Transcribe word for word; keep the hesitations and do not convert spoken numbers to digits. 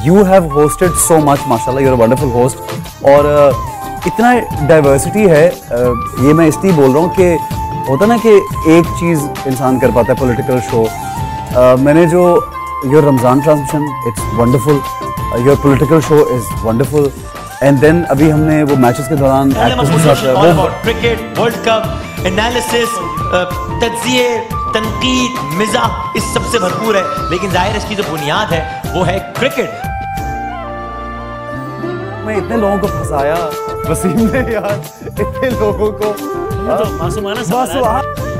you have hosted so much, माशाल्लाह, you're a wonderful host. और uh, इतना diversity है, uh, ये मैं इसलिए बोल रहा हूँ कि होता ना कि एक चीज़ इंसान कर पाता है, पॉलिटिकल शो. uh, मैंने जो your Ramzan transmission, it's wonderful, your political show is wonderful, and then अभी हमने वो मैचेस के दौरान क्रिकेट वर्ल्ड कप एनालिसिस, तज्जिए, तनकीद, मिज़ाह, इस सबसे भरपूर है. लेकिन जाहिर इसकी जो बुनियाद है वो है क्रिकेट. मैं इतने लोगों को फंसाया वसीम ने यार, इतने लोगों को. तो मासूमाना सवाल है.